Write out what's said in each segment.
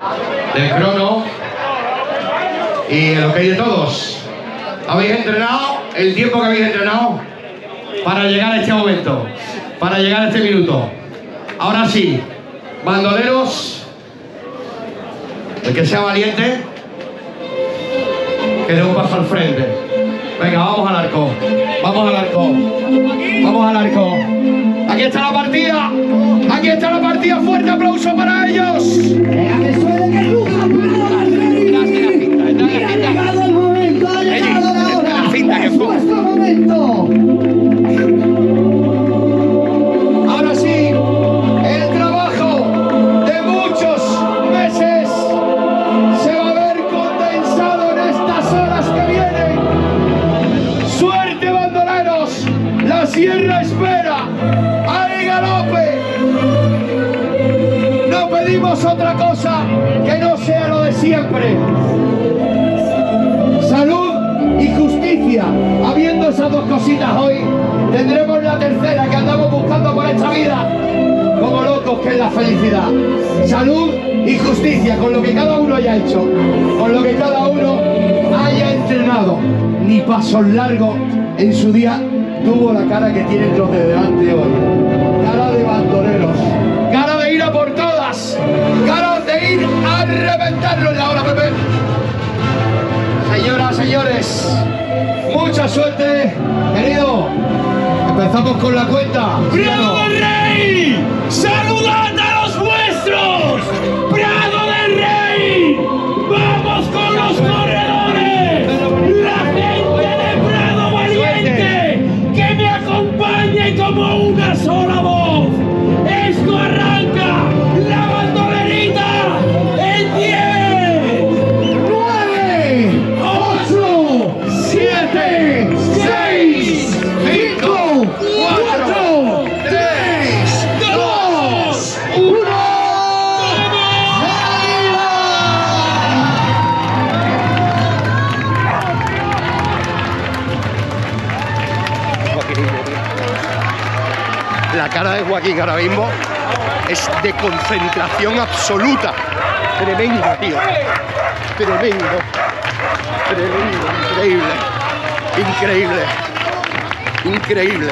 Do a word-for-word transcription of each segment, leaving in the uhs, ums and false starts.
del crono y el ok de todos. Habéis entrenado el tiempo que habéis entrenado para llegar a este momento, para llegar a este minuto. Ahora sí, bandoleros, el que sea valiente, que dé un paso al frente. Venga, vamos al arco, vamos al arco, vamos al arco. Aquí está la partida, aquí está la partida, fuerte aplauso para ellos. Venga, que suene, que ruja, ha llegado el momento, ha llegado la hora, es vuestro momento. Ahora sí, el trabajo de muchos meses se va a ver condensado en estas horas que vienen. Suerte, bandoleros, la sierra espera. ¡Al galope! No pedimos otra cosa que no sea lo de siempre. Salud y justicia. Habiendo esas dos cositas hoy, tendremos la tercera que andamos buscando por esta vida como locos, que es la felicidad. Salud y justicia, con lo que cada uno haya hecho, con lo que cada uno haya entrenado. Ni pasos largos en su día tuvo la cara que tienen los de delante hoy. Cara de bandoleros, cara de ir a por todas, cara de ir a reventarlo en la hora, Pepe. Señoras, señores, mucha suerte, querido. Empezamos con la cuenta. ¡Prado del Rey! ¡Saludad a los vuestros! ¡Prado del Rey! ¡Vamos con los corredores! ¡La gente de Prado Valiente! ¡Que me acompañe como una sola voz! ¡Esto arranca! ¡La bandolerita! ¡En diez! nueve, ocho, siete, seis, cinco, cuatro, tres, dos, uno. La cara de Joaquín ahora mismo es de concentración absoluta. Tremendo, tío. Tremendo. Tremendo. Increíble. Increíble. Increíble.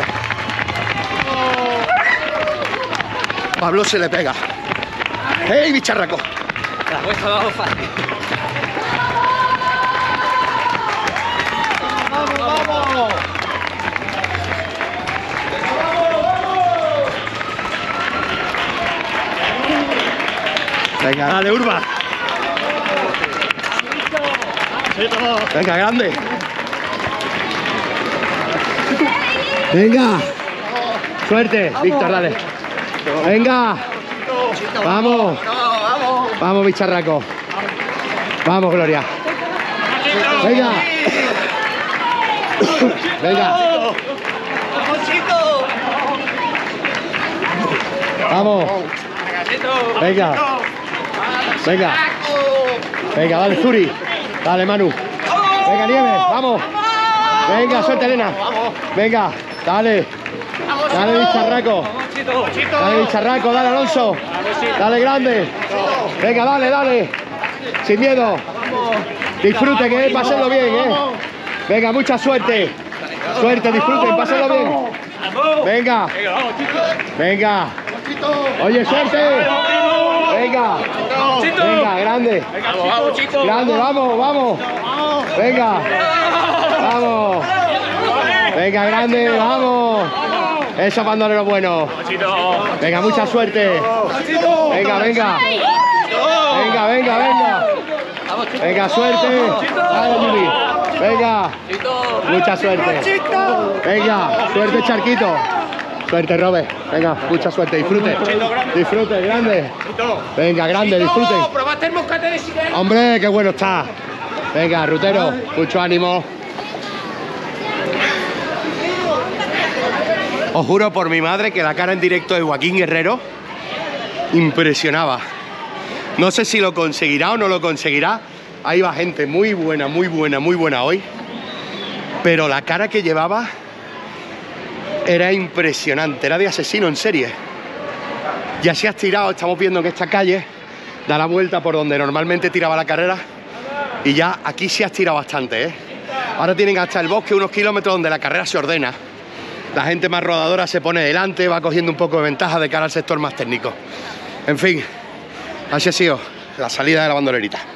Pablo se le pega. ¡Hey, bicharraco! La vuestra va fácil. ¡Vamos, vamos! Venga, dale, Urba. Venga, grande. Venga. Suerte, Víctor, dale. Venga. Vamos. Vamos, bicharraco. Vamos, Gloria. Venga. Venga. Vamos. Venga. Venga. Venga, dale, Zuri. Dale, Manu. Venga, Nieves, vamos. Venga, suelta, Elena. Venga, dale. Dale, bicharraco. Dale, bicharraco, dale, Alonso. Dale, grande. Venga, dale, dale. Sin miedo. Disfrute, que es, pásenlo bien, eh. Venga, mucha suerte. Suerte, disfruten, pásenlo bien. Venga. Venga. Oye, suerte. Venga. Venga, grande. Grande, vamos, vamos. Venga. Vamos. Venga, grande, vamos. Eso, bandolero bueno. Venga, mucha suerte. Venga, venga. Venga, venga, venga. Venga, suerte. Dale, Juli. Venga. Mucha suerte. Venga, suerte, Charquito. Suerte, Robert. Venga, mucha suerte. Disfrute. Disfrute, grande. Venga, grande, disfruten. Hombre, qué bueno está. Venga, Rutero, mucho ánimo. Os juro por mi madre que la cara en directo de Joaquín Guerrero impresionaba. No sé si lo conseguirá o no lo conseguirá. Ahí va gente muy buena, muy buena, muy buena hoy. Pero la cara que llevaba era impresionante, era de asesino en serie. Y así has tirado, estamos viendo que esta calle da la vuelta por donde normalmente tiraba la carrera y ya aquí se ha estirado bastante, ¿eh? Ahora tienen hasta el bosque unos kilómetros donde la carrera se ordena. La gente más rodadora se pone delante, va cogiendo un poco de ventaja de cara al sector más técnico. En fin, así ha sido la salida de la bandorerita.